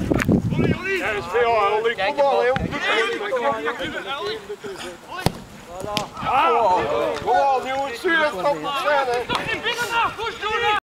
Ja, dat is veel, Ollie. Kom maar, heel. Kom on, jongens. Stuur het op de scène.